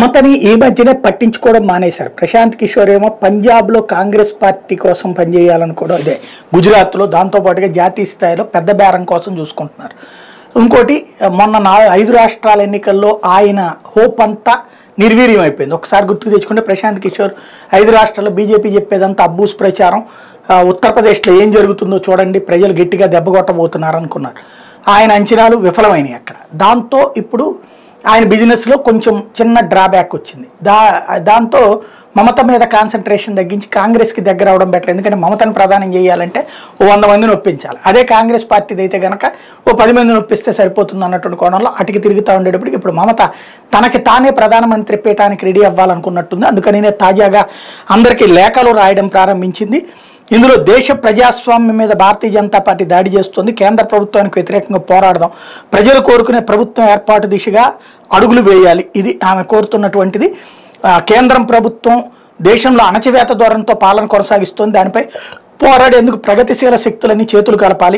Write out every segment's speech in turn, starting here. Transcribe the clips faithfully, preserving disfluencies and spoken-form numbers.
మమతని ఈ మధ్యనే పట్టించుకోవడం మానేశారు. ప్రశాంత్ కిషోర్ ఏమో పంజాబ్లో కాంగ్రెస్ పార్టీ కోసం పనిచేయాలనుకోవడం, అదే గుజరాత్లో, దాంతోపాటుగా జాతీయ స్థాయిలో పెద్ద బేరం కోసం చూసుకుంటున్నారు. ఇంకోటి, మొన్న నా ఐదు రాష్ట్రాల ఎన్నికల్లో ఆయన హోప్ అంతా నిర్వీర్యం అయిపోయింది. ఒకసారి గుర్తుకు తెచ్చుకుంటే ప్రశాంత్ కిషోర్ ఐదు రాష్ట్రాల్లో బీజేపీ చెప్పేదంతా అబ్బూస్ ప్రచారం, ఉత్తరప్రదేశ్లో ఏం జరుగుతుందో చూడండి, ప్రజలు గట్టిగా దెబ్బ కొట్టబోతున్నారు అనుకున్నారు. ఆయన అంచనాలు విఫలమైనాయి అక్కడ. దాంతో ఇప్పుడు ఆయన బిజినెస్లో కొంచెం చిన్న డ్రాబ్యాక్ వచ్చింది. దా దాంతో మమత మీద కాన్సన్ట్రేషన్ తగ్గించి కాంగ్రెస్కి దగ్గర అవడం బెటర్. ఎందుకంటే మమతను ప్రధానం చేయాలంటే ఓ వంద మందిని ఒప్పించాలి. అదే కాంగ్రెస్ పార్టీది అయితే కనుక ఓ పది మందిని ఒప్పిస్తే సరిపోతుంది అన్నటువంటి కోణంలో అటుకి తిరుగుతూ ఉండేటప్పటికి ఇప్పుడు మమత తనకి తానే ప్రధానమంత్రి పీఠానికి రెడీ అవ్వాలనుకున్నట్టుంది. అందుకని తాజాగా అందరికీ లేఖలు రాయడం ప్రారంభించింది. ఇందులో దేశ ప్రజాస్వామ్యం మీద భారతీయ జనతా పార్టీ దాడి చేస్తుంది, కేంద్ర ప్రభుత్వానికి వ్యతిరేకంగా పోరాడదాం, ప్రజలు కోరుకునే ప్రభుత్వం ఏర్పాటు దిశగా అడుగులు వేయాలి, ఇది ఆమె కోరుతున్నటువంటిది. కేంద్రం ప్రభుత్వం దేశంలో అణచివేత ధోరణితో పాలన కొనసాగిస్తుంది, దానిపై పోరాడేందుకు ప్రగతిశీల శక్తులన్నీ చేతులు కలపాలి,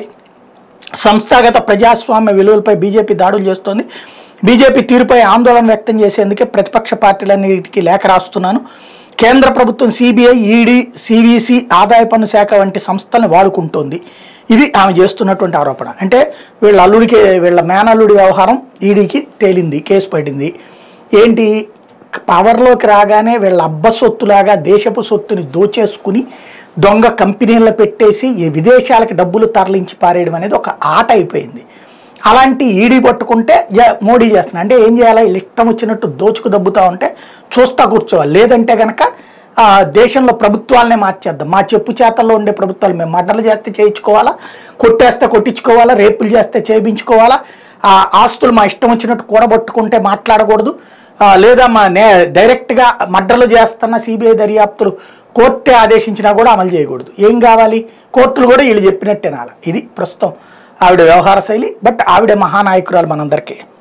సంస్థాగత ప్రజాస్వామ్య విలువలపై బీజేపీ దాడులు చేస్తోంది, బీజేపీ తీరుపై ఆందోళన వ్యక్తం చేసేందుకే ప్రతిపక్ష పార్టీలన్నిటికీ లేఖ రాస్తున్నాను, కేంద్ర ప్రభుత్వం సిబిఐ, ఈడీ, సివిసి, ఆదాయ పన్ను శాఖ వంటి సంస్థలను వాడుకుంటోంది, ఇది ఆమె చేస్తున్నటువంటి ఆరోపణ. అంటే వీళ్ళ అల్లుడికి, వీళ్ళ మేనల్లుడి వ్యవహారం ఈడీకి తేలింది, కేసు పడింది. ఏంటి, పవర్లోకి రాగానే వీళ్ళ అబ్బ సొత్తులాగా దేశపు సొత్తుని దోచేసుకుని దొంగ కంపెనీల్లో పెట్టేసి ఈ విదేశాలకు డబ్బులు తరలించి పారేయడం అనేది ఒక ఆట అయిపోయింది. అలాంటి ఈడీ పట్టుకుంటే జ మోడీ చేస్తున్నా అంటే ఏం చేయాలి, వీళ్ళు ఇష్టం వచ్చినట్టు దోచుకు దబ్బుతూ ఉంటే చూస్తా కూర్చోవాలి. లేదంటే కనుక దేశంలో ప్రభుత్వాలనే మార్చేద్దాం, మా చెప్పు చేతల్లో ఉండే ప్రభుత్వాలు మేము మర్డర్లు చేస్తే చేయించుకోవాలా, కొట్టేస్తే కొట్టించుకోవాలా, రేపులు చేస్తే చేయించుకోవాలా, ఆస్తులు మా ఇష్టం వచ్చినట్టు కూడబట్టుకుంటే మాట్లాడకూడదు, లేదా మా నే డైరెక్ట్గా మర్డర్లు చేస్తున్న సిబిఐ దర్యాప్తులు కోర్టే ఆదేశించినా కూడా అమలు చేయకూడదు. ఏం కావాలి, కోర్టులు కూడా వీళ్ళు చెప్పినట్టేనాల. ఇది ప్రస్తుతం ఆవిడ వ్యవహార శైలి. బట్ ఆవిడ మహానాయకురాలు మనందరికీ.